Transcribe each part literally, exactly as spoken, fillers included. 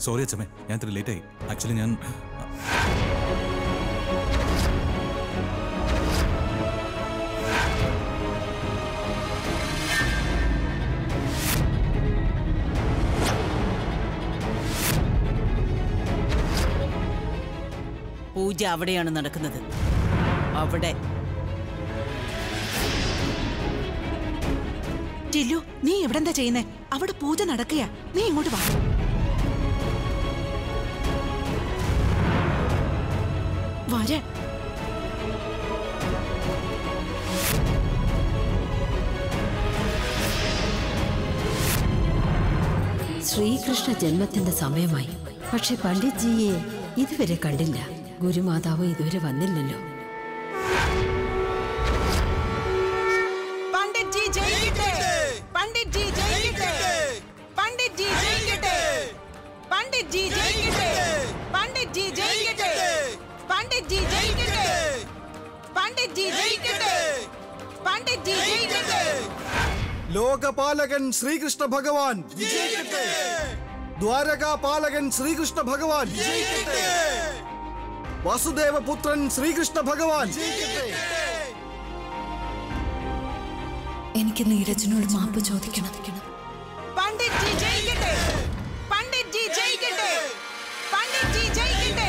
Sorry അച്ഛമ്മേ, ഞാൻ ഇത്ര ലേറ്റ് ആയി. ആക്ച്വലി ഞാൻ പൂജ അവിടെയാണ് നടക്കുന്നത്. അവിടെ ടില്ലു, നീ എവിടെന്താ ചെയ്യുന്നേ? അവിടെ പൂജ നടക്കയാ. നീ ഇങ്ങോട്ട് വാ. വര. ശ്രീകൃഷ്ണ ജന്മത്തിന്റെ സമയമായി. പക്ഷെ പണ്ഡിറ്റ്ജിയെ ഇതുവരെ കണ്ടില്ല. ഗുരുമാതാവ് ഇതുവരെ വന്നില്ലല്ലോ. പണ്ഡിറ്റ്ജി ജയിക്കട്ടെ! പണ്ഡിറ്റ്ജി ജയിക്കട്ടെ! പണ്ഡിറ്റ്ജി ജയിക്കട്ടെ! പണ്ഡിറ്റ്ജി ജയിക്കട്ടെ! പണ്ഡിറ്റ്ജി ജയിക്കട്ടെ! പണ്ഡിറ്റ്ജി ജയിക്കട്ടെ! പണ്ഡിറ്റ്ജി ജയിക്കട്ടെ! പണ്ഡിറ്റ്ജി ജയിക്കട്ടെ! ലോകപാലകൻ ശ്രീകൃഷ്ണ ഭഗവാൻ വിജയിക്കട്ടെ! ദ്വാരകാപാലകൻ ശ്രീകൃഷ്ണ ഭഗവാൻ വിജയിക്കട്ടെ! വാസുദേവപുത്രൻ ശ്രീകൃഷ്ണ ഭഗവാൻ വിജയിക്കട്ടെ! എനിക്ക് നീരജിനോട് മാപ്പ് ചോദിക്കണം. പണ്ഡിറ്റ്ജി ജയിക്കട്ടെ! പണ്ഡിറ്റ്ജി ജയിക്കട്ടെ! പണ്ഡിറ്റ്ജി ജയിക്കട്ടെ!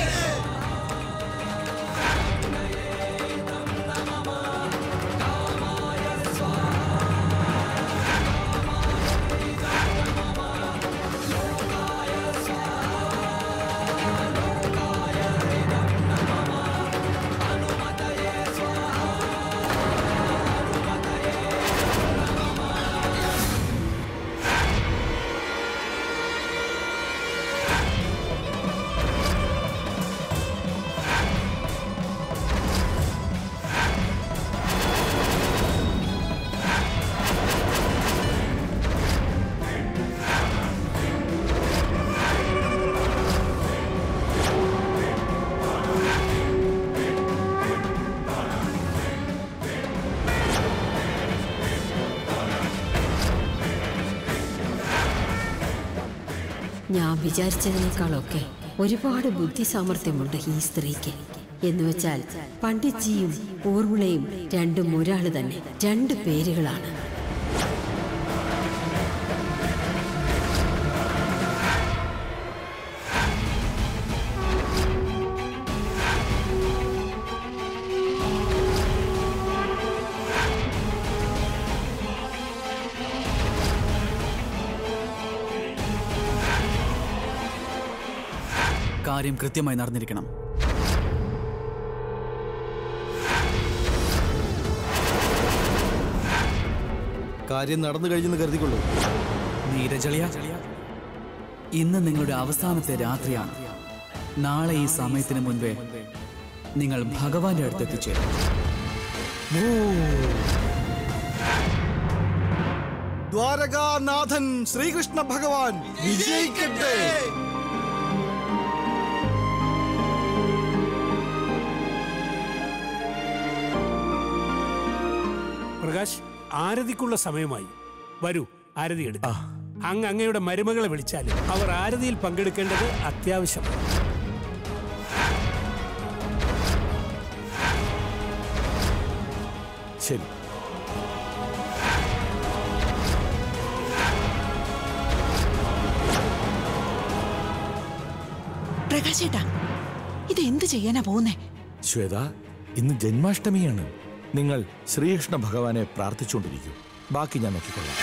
ഞാൻ വിചാരിച്ചതിനേക്കാളൊക്കെ ഒരുപാട് ബുദ്ധി സാമർഥ്യമുണ്ട് ഈ സ്ത്രീക്ക്. എന്നുവെച്ചാൽ പണ്ഡിറ്റ്ജിയും ഊർമിളയും രണ്ടും ഒരാള് തന്നെ, രണ്ട് പേരുകളാണ്. കാര്യം കൃത്യമായി നടന്നിരിക്കണം. കാര്യം നടന്നു കഴിഞ്ഞെന്ന് കരുതിക്കൊള്ളൂ. നീരജളിയ, ഇന്ന് നിങ്ങളുടെ അവസാനത്തെ രാത്രിയാണ്. നാളെ ഈ സമയത്തിന് മുൻപേ നിങ്ങൾ ഭഗവാന്റെ അടുത്ത് എത്തിച്ചേരും. ദ്വാരകാനാഥൻ ശ്രീകൃഷ്ണ ഭഗവാൻ വിജയിക്കട്ടെ! പ്രകാശ്, ആരതിക്കുള്ള സമയമായി. വരൂ, ആരതി എടുക്കാം. അങ്ങ് അങ്ങയുടെ മരുമകളെ വിളിച്ചാലും അവർ ആരതിയിൽ പങ്കെടുക്കേണ്ടത് അത്യാവശ്യമാണ്. ശരി. പ്രകാശേട്ടാ, ഇത് എന്ത് ചെയ്യാനാ പോകുന്നേ? ശ്വേത, ഇന്ന് ജന്മാഷ്ടമിയാണ്. നിങ്ങൾ ശ്രീകൃഷ്ണ ഭഗവാനെ പ്രാർത്ഥിച്ചുകൊണ്ടിരിക്കൂ. ബാക്കി ഞാൻ നോക്കിക്കൊള്ളാം.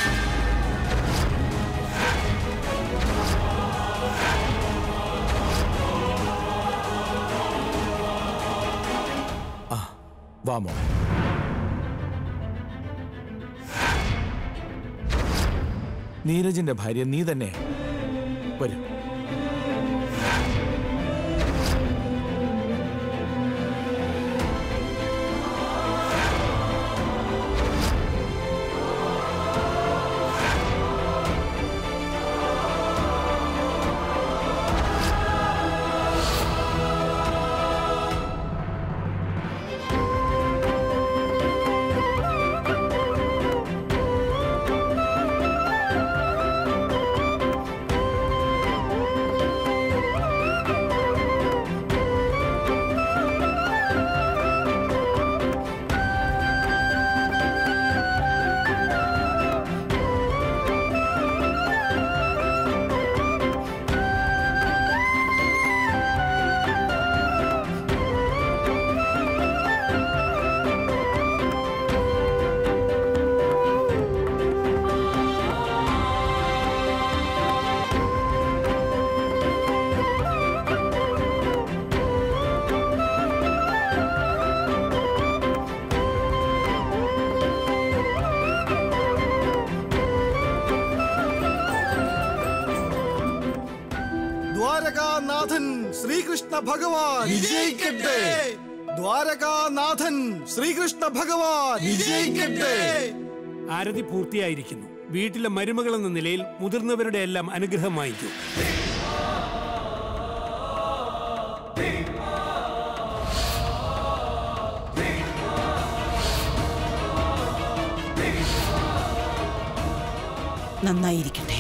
ആ, വാമോ. നീരജിന്റെ ഭാര്യ നീ തന്നെ. വരൂ. ദ്വാരകാനാഥൻ ശ്രീകൃഷ്ണ ഭഗവാൻ വിജയിക്കട്ടെ. ദ്വാരകാനാഥൻ ശ്രീകൃഷ്ണ ഭഗവാൻ വിജയിക്കട്ടെ. ആരതി പൂർത്തിയായിരിക്കുന്നു. വീട്ടിലെ മരുമകൾ എന്ന നിലയിൽ മുതിർന്നവരുടെ എല്ലാം അനുഗ്രഹം വാങ്ങിക്കൂ. നന്നായിരിക്കട്ടെ.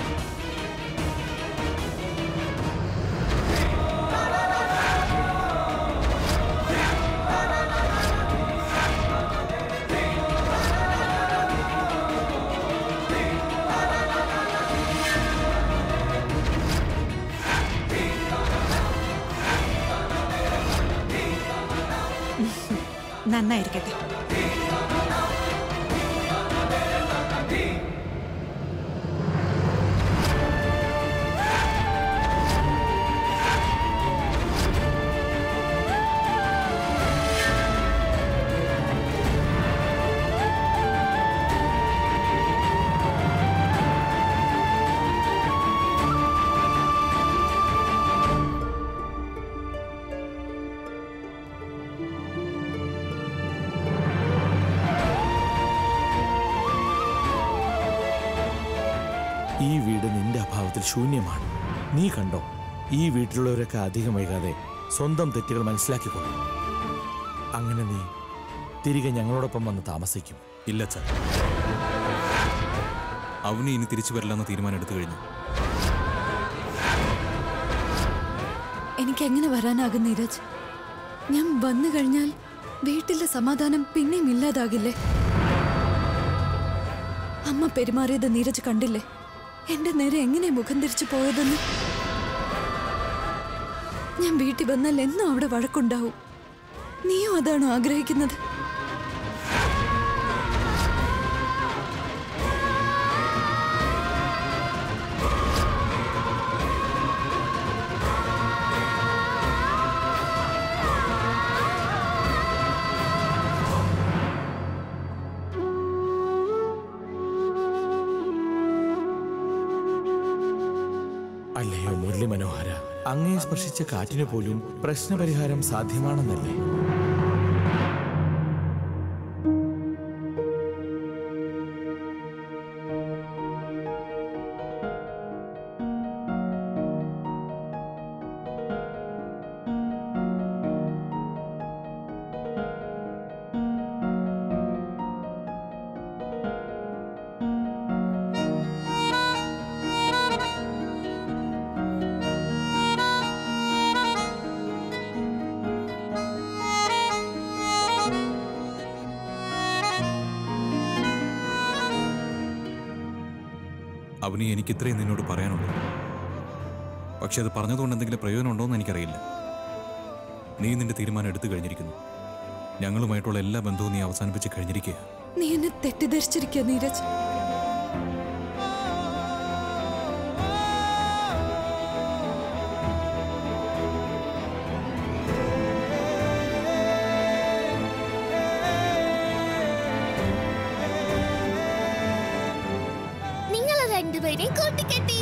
നന്നായിരിക്കട്ടെ. ഈ വീട് നിന്റെ അഭാവത്തിൽ ശൂന്യമാണ്. നീ കണ്ടോ, ഈ വീട്ടിലുള്ളവരൊക്കെ അധികം വൈകാതെ സ്വന്തം തെറ്റുകൾ മനസ്സിലാക്കിക്കൊള്ളും. അങ്ങനെ നീ തിരികെ ഞങ്ങളോടൊപ്പം വന്ന് താമസിക്കും. ഇല്ല അച്ഛാ, അവനെ ഇനി തിരിച്ചു വരില്ലെന്ന് തീരുമാനം എടുത്തു കഴിഞ്ഞു. എനിക്ക് എങ്ങനെ വരാനാകും നീരജ്? ഞാൻ വന്നു കഴിഞ്ഞാൽ വീട്ടിലെ സമാധാനം പിന്നെയും ഇല്ലാതാകില്ലേ? അമ്മ പെരുമാറിയത് നീരജ് കണ്ടില്ലേ? എന്റെ നേരെ എങ്ങനെ മുഖം തിരിച്ചു പോയതെന്ന്. ഞാൻ വീട്ടിൽ വന്നാൽ എന്നും അവിടെ വഴക്കുണ്ടാവും. നീയും അതാണോ ആഗ്രഹിക്കുന്നത്? അല്ലയോ മുരളി മനോഹര, അങ്ങേ സ്പർശിച്ച കാറ്റിന് പോലും പ്രശ്നപരിഹാരം സാധ്യമാണെന്നല്ലേ? അവന് എനിക്ക് ഇത്രയും നിന്നോട് പറയാനുള്ളൂ. പക്ഷെ അത് പറഞ്ഞതുകൊണ്ട് എന്തെങ്കിലും പ്രയോജനം ഉണ്ടോ എന്ന് എനിക്കറിയില്ല. നീ നിന്റെ തീരുമാനം എടുത്തു കഴിഞ്ഞിരിക്കുന്നു. ഞങ്ങളുമായിട്ടുള്ള എല്ലാ ബന്ധവും നീ അവസാനിപ്പിച്ച് കഴിഞ്ഞിരിക്കുക. നീ എന്നെ തെറ്റിദ്ധരിച്ചിരിക്കുക നീരജ്. രണ്ടുപേരെ കൂട്ടിക്കെട്ടി.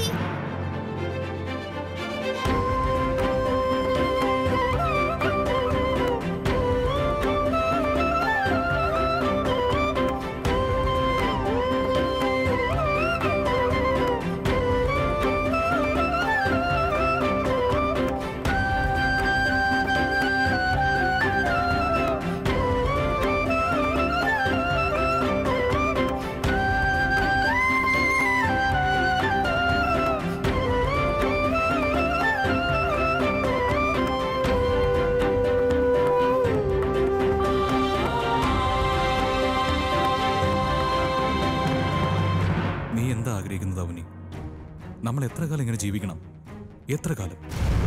നമ്മൾ എത്ര കാലം ഇങ്ങനെ ജീവിക്കണം? എത്ര കാലം?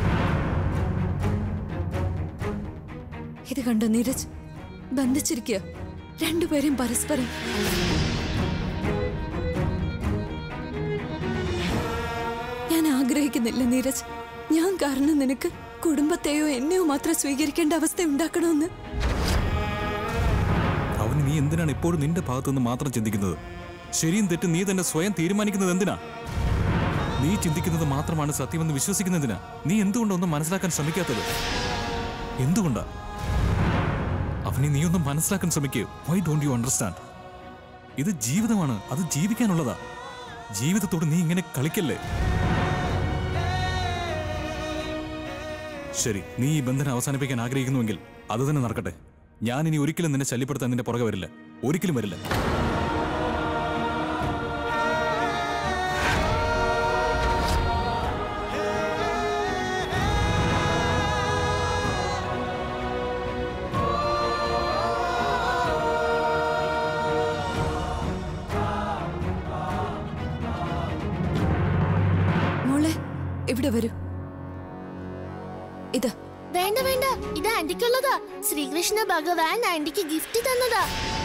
ഇത് കണ്ടോ നീരജ്, ബന്ധിച്ചിരിക്കുക രണ്ടുപേരും പരസ്പരം. ഞാൻ ആഗ്രഹിക്കുന്നില്ല നീരജ്, ഞാൻ കാരണം നിനക്ക് കുടുംബത്തെയോ എന്നെയോ മാത്രം സ്വീകരിക്കേണ്ട അവസ്ഥ ഉണ്ടാക്കണമെന്ന്. അവന് നീ എന്തിനാണ് ഇപ്പോഴും നിന്റെ ഭാഗത്തുനിന്ന് മാത്രം ചിന്തിക്കുന്നത്? ശരിയും തെറ്റും നീ തന്നെ സ്വയം തീരുമാനിക്കുന്നത് എന്തിനാ? നീ ചിന്തിക്കുന്നത് മാത്രമാണ് സത്യമെന്ന് വിശ്വസിക്കുന്നതിനാ നീ എന്തുകൊണ്ടൊന്നും മനസ്സിലാക്കാൻ ശ്രമിക്കാത്തത്? എന്തുകൊണ്ടാ അവനെ നീ ഒന്നും മനസ്സിലാക്കാൻ ശ്രമിക്കൂ. Why don't you understand? ഇത് ജീവിതമാണ്, അത് ജീവിക്കാനുള്ളതാ. ജീവിതത്തോട് നീ ഇങ്ങനെ കളിക്കല്ലേ. ശരി, നീ ഈ ബന്ധനം അവസാനിപ്പിക്കാൻ ആഗ്രഹിക്കുന്നുവെങ്കിൽ അത് തന്നെ നടക്കട്ടെ. ഞാൻ ഇനി ഒരിക്കലും നിന്നെ ശല്യപ്പെടുത്താൻ നിന്റെ പുറകെ വരില്ല, ഒരിക്കലും വരില്ല. മോളെ ഇവിടെ വരൂ. ഇത് വേണ്ട വേണ്ട, ഇത് ആന്റിക്കുള്ളതാ. ശ്രീകൃഷ്ണ ഭഗവാൻ ആന്റിക്ക് ഗിഫ്റ്റ് തന്നതാ.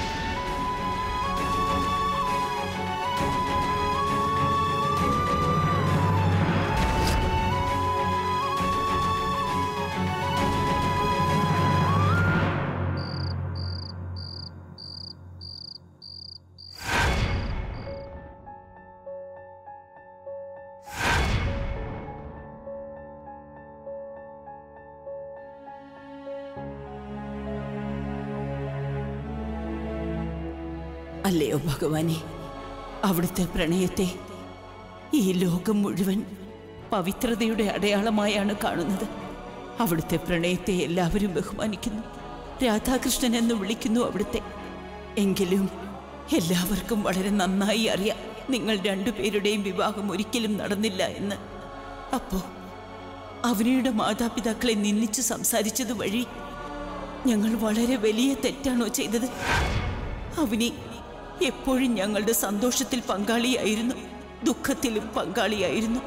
അല്ലയോ ഭഗവാനെ, അവിടുത്തെ പ്രണയത്തെ ഈ ലോകം മുഴുവൻ പവിത്രതയുടെ അടയാളമായാണ് കാണുന്നത്. അവിടുത്തെ പ്രണയത്തെ എല്ലാവരും ബഹുമാനിക്കുന്നു, രാധാകൃഷ്ണൻ എന്ന് വിളിക്കുന്നു അവിടുത്തെ. എങ്കിലും എല്ലാവർക്കും വളരെ നന്നായി അറിയാം നിങ്ങൾ രണ്ടുപേരുടെയും വിവാഹം ഒരിക്കലും നടന്നില്ല എന്ന്. അപ്പോ അവനിയുടെ മാതാപിതാക്കളെ നിന്ദിച്ച് സംസാരിച്ചത് വഴി ഞങ്ങൾ വളരെ വലിയ തെറ്റാണോ ചെയ്തത്? അവനി എപ്പോഴും ഞങ്ങളുടെ സന്തോഷത്തിൽ പങ്കാളിയായിരുന്നു, ദുഃഖത്തിലും പങ്കാളിയായിരുന്നു.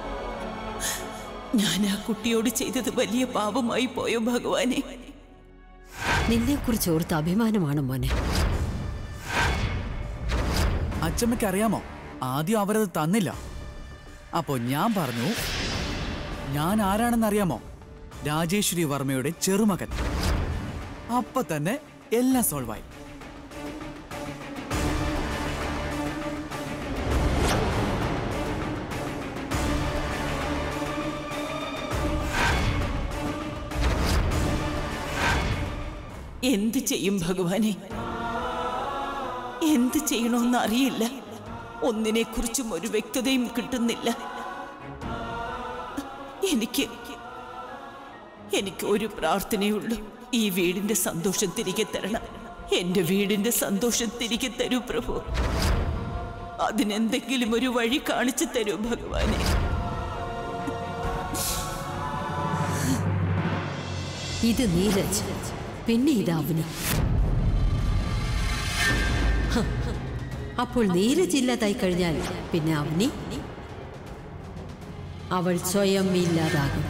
ഞാൻ ആ കുട്ടിയോട് ചെയ്തത് വലിയ പാപമായി പോയോ ഭഗവാനെ? നിന്നെക്കുറിച്ച് ഓർത്ത് അഭിമാനമാണ് മോനെ. അച്ചമ്മയ്ക്ക് അറിയാമോ, ആദ്യം അവരത് തന്നില്ല. അപ്പോ ഞാൻ പറഞ്ഞു, ഞാൻ ആരാണെന്നറിയാമോ? രാജേശ്വരി വർമ്മയുടെ ചെറുമകൻ. അപ്പൊ തന്നെ എല്ലാം സോൾവായി. എന്ത് ചെയ്യും ഭഗവാനെ? എന്ത് ചെയ്യണമെന്ന് അറിയില്ല. ഒന്നിനെ കുറിച്ചും ഒരു വ്യക്തതയും കിട്ടുന്നില്ല. എനിക്ക് എനിക്ക് ഒരു പ്രാർത്ഥനയുള്ളൂ, ഈ വീടിന്റെ സന്തോഷം തിരികെ തരണം. എന്റെ വീടിന്റെ സന്തോഷം തിരികെ തരൂ പ്രഭു. അതിനെന്തെങ്കിലും ഒരു വഴി കാണിച്ചു തരൂ ഭഗവാനെ. ഇത് നീരജ്, പിന്നെ ഇത് അവനി. അപ്പോൾ നീരജ് ഇല്ലാതായി കഴിഞ്ഞാൽ പിന്നെ അവനി, അവൾ സ്വയം ഇല്ലാതാകും.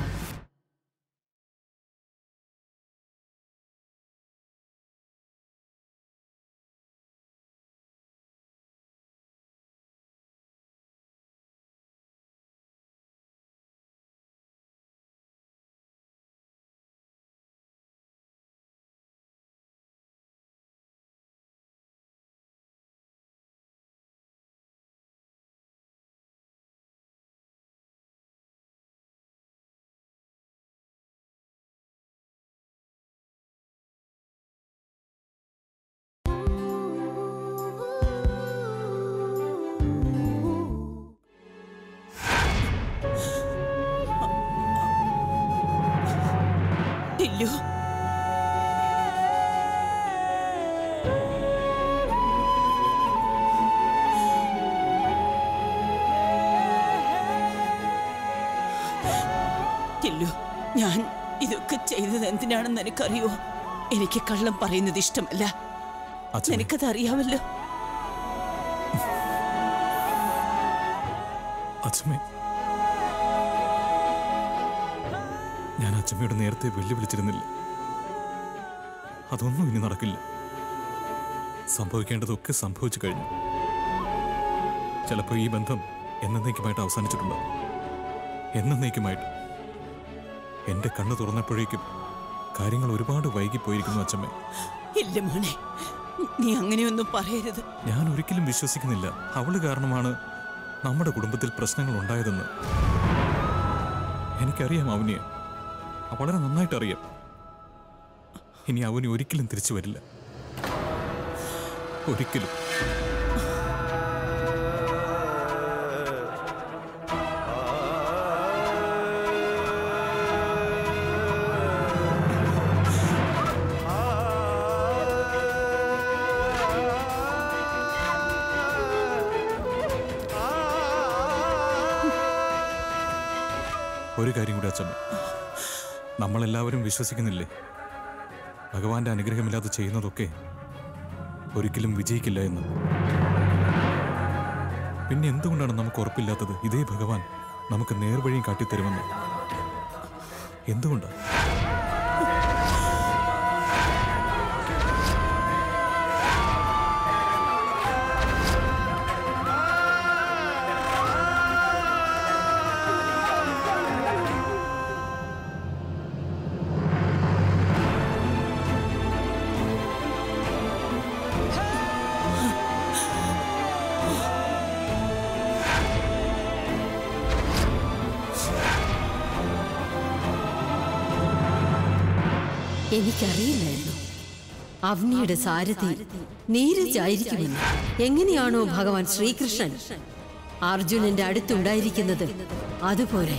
ടില്ലു, ടില്ലു, ഞാൻ ഇതൊക്കെ ചെയ്തത് എന്തിനാണെന്ന് എനിക്കറിയോ? എനിക്ക് കള്ളം പറയുന്നത് ഇഷ്ടമല്ല. നിനക്കത് അറിയാമല്ലോ. അച്ഛമ്മേ, ഞാൻ അച്ഛമ്മയോട് നേരത്തെ വെല്ലുവിളിച്ചിരുന്നില്ല. അതൊന്നും ഇനി നടക്കില്ല. സംഭവിക്കേണ്ടതൊക്കെ സംഭവിച്ചു കഴിഞ്ഞു. ചിലപ്പോൾ ഈ ബന്ധം എന്നേക്കുമായിട്ട് അവസാനിച്ചിട്ടുണ്ടാവും. എന്നേക്കുമായിട്ട്. എന്റെ കണ്ണ് തുറന്നപ്പോഴേക്കും കാര്യങ്ങൾ ഒരുപാട് വൈകിപ്പോയിരിക്കുന്നു അച്ഛമ്മേ. ഇല്ല മോനെ, നീ അങ്ങനെയൊന്നും പറയരുത്. ഞാൻ ഒരിക്കലും വിശ്വസിക്കുന്നില്ല അവള് കാരണമാണ് നമ്മുടെ കുടുംബത്തിൽ പ്രശ്നങ്ങൾ ഉണ്ടായതെന്ന് എനിക്കറിയാം. അവനിയെ വളരെ നന്നായിട്ട് അറിയാം. ഇനി അവന് ഒരിക്കലും തിരിച്ചു വരില്ല, ഒരിക്കലും. ഒരു കാര്യം കൂടി അച്ഛമ്മ, നമ്മളെല്ലാവരും വിശ്വസിക്കുന്നില്ലേ, ഭഗവാന്റെ അനുഗ്രഹമില്ലാതെ ചെയ്യുന്നതൊക്കെ ഒരിക്കലും വിജയിക്കില്ല എന്ന്. പിന്നെ എന്തുകൊണ്ടാണ് നമുക്ക് ഉറപ്പില്ലാത്തത് ഇതേ ഭഗവാൻ നമുക്ക് നേർവഴിയും കാട്ടിത്തരുമെന്ന്? എന്തുകൊണ്ടാണ്? എനിക്കറിയില്ലായിരുന്നു അവനിയുടെ സാരഥി നീരജ് ആയിരിക്കുമെന്ന്. എങ്ങനെയാണോ ഭഗവാൻ ശ്രീകൃഷ്ണൻ അർജുനന്റെ അടുത്തുണ്ടായിരിക്കുന്നത് അതുപോലെ.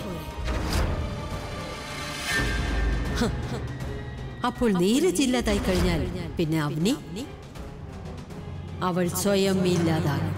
അപ്പോൾ നീരജ് ഇല്ലാതായി കഴിഞ്ഞാൽ പിന്നെ അവനി അവൾ സ്വയം ഇല്ലാതാകും.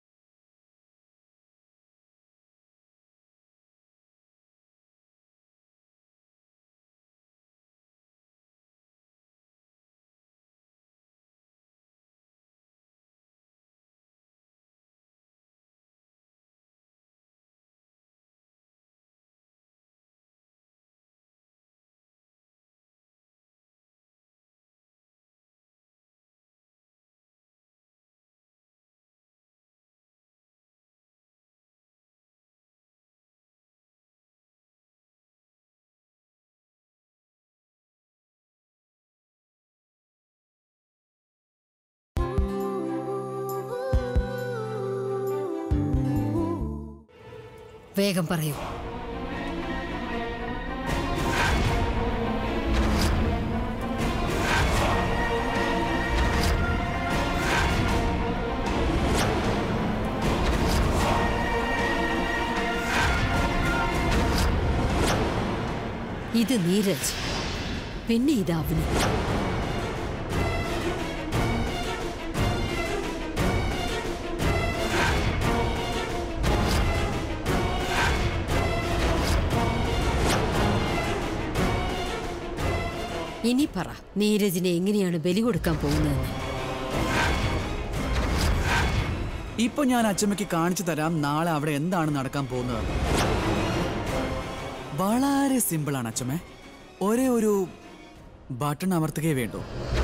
വേഗം പറയൂ. ഇത് നീരജ്, പിന്നെ ഇത് അവനി. ഇനി പറ, നീരജിനെ എങ്ങനെയാണ് ബലി കൊടുക്കാൻ പോകുന്നതെന്ന്? ഇപ്പൊ ഞാൻ അച്ചമ്മയ്ക്ക് കാണിച്ചു തരാം നാളെ അവിടെ എന്താണ് നടക്കാൻ പോകുന്നത്. വളരെ സിമ്പിളാണ് അച്ചമ്മേ. ഒരേ ഒരു ബട്ടൺ അമർത്തുകയേ വേണ്ടൂ.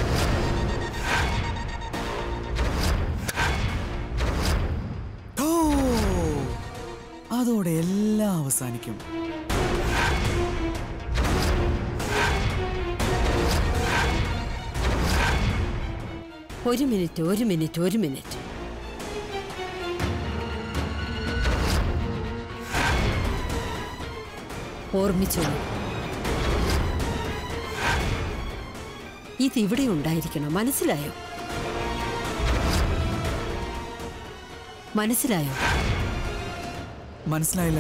അതോടെ എല്ലാം അവസാനിക്കും. ഒരു മിനിറ്റ് ഒരു മിനിറ്റ് ഒരു മിനിറ്റ് ഓർമ്മിച്ചോളൂ. ഇതിവിടെ ഉണ്ടായിരിക്കണം. മനസ്സിലായോ? മനസ്സിലായോ? മനസ്സിലായില്ല.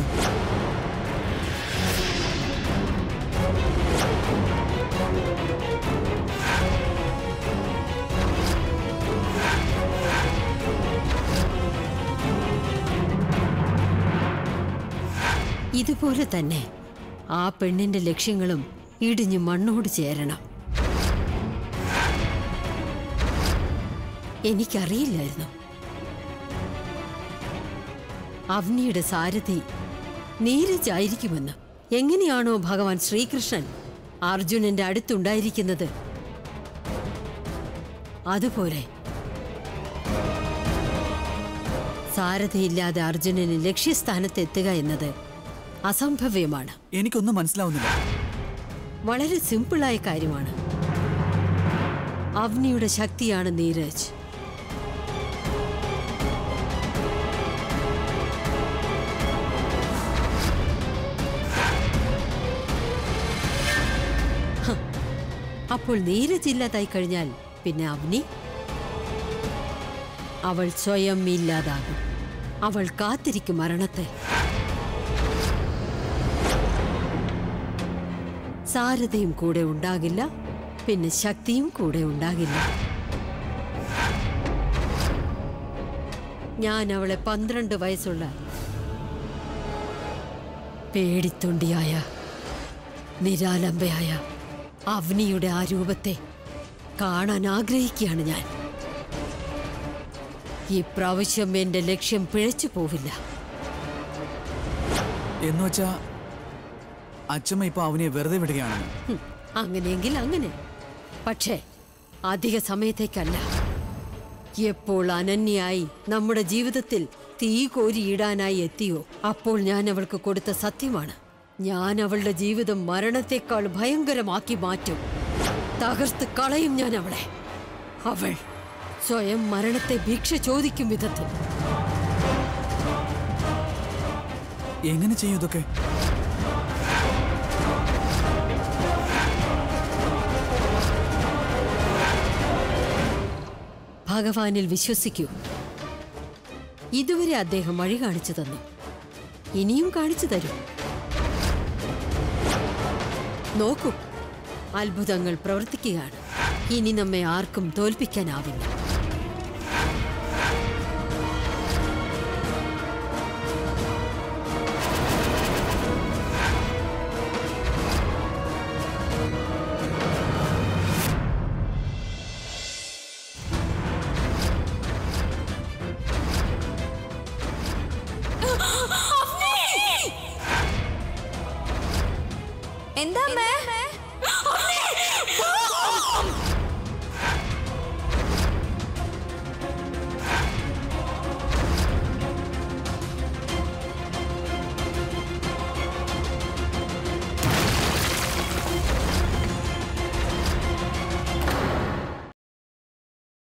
ഇതുപോലെ തന്നെ ആ പെണ്ണിന്റെ ലക്ഷ്യങ്ങളും ഇടിഞ്ഞു മണ്ണോട് ചേരണം. എനിക്കറിയില്ലായിരുന്നു അവനിയുടെ സാരഥി നീരജ് ആയിരിക്കുമെന്ന്. എങ്ങനെയാണോ ഭഗവാൻ ശ്രീകൃഷ്ണൻ അർജുനന്റെ അടുത്തുണ്ടായിരിക്കുന്നത് അതുപോലെ സാരഥിയില്ലാതെ അർജുനന് ലക്ഷ്യസ്ഥാനത്ത് എത്തുക എന്നത് അസംഭവ്യമാണ്. എനിക്കൊന്നും മനസ്സിലാവുന്നില്ല. വളരെ സിമ്പിളായ കാര്യമാണ്. അവനിയുടെ ശക്തിയാണ് നീരജ്. അപ്പോൾ നീരജ് ഇല്ലാതായി കഴിഞ്ഞാൽ പിന്നെ അവനി അവൾ സ്വയം ഇല്ലാതാകും. അവൾ കാത്തിരിക്കും മരണത്തെ. സാരഥയും കൂടെ ഉണ്ടാകില്ല, പിന്നെ ശക്തിയും കൂടെ ഉണ്ടാകില്ല. ഞാൻ അവളെ പന്ത്രണ്ട് വയസ്സുള്ള പേടിത്തൊണ്ടിയായ നിരാലംബയായ അവനിയുടെ ആ രൂപത്തെ കാണാൻ ആഗ്രഹിക്കുകയാണ് ഞാൻ. ഈ പ്രാവശ്യം എന്റെ ലക്ഷ്യം പിഴച്ചു പോവില്ല. എന്നുവെച്ചാ അച്ഛമ്മ ഇപ്പൊ അവനെ വെറുതെ വിടുകയാണ്. അങ്ങനെയെങ്കിൽ അങ്ങനെ, പക്ഷേ അധിക സമയത്തേക്കല്ല. എപ്പോൾ അനന്യായി നമ്മുടെ ജീവിതത്തിൽ തീ കോരിയിടാനായി എത്തിയോ അപ്പോൾ ഞാൻ അവൾക്ക് കൊടുത്ത സത്യമാണ്. ഞാൻ അവളുടെ ജീവിതം മരണത്തെക്കാൾ ഭയങ്കരമാക്കി മാറ്റും. തകർത്ത് കളയും ഞാൻ അവളെ. അവൾ സ്വയം മരണത്തെ ഭിക്ഷ ചോദിക്കും വിധത്തിൽ. എങ്ങനെ ചെയ്യും ഇതൊക്കെ? ഭഗവാനിൽ വിശ്വസിക്കൂ. ഇതുവരെ അദ്ദേഹം വഴി കാണിച്ചു തന്നു, ഇനിയും കാണിച്ചു തരും. നോക്കൂ, അത്ഭുതങ്ങൾ പ്രവർത്തിക്കുകയാണ്. ഇനി നമ്മെ ആർക്കും തോൽപ്പിക്കാനാവില്ല. എന്താ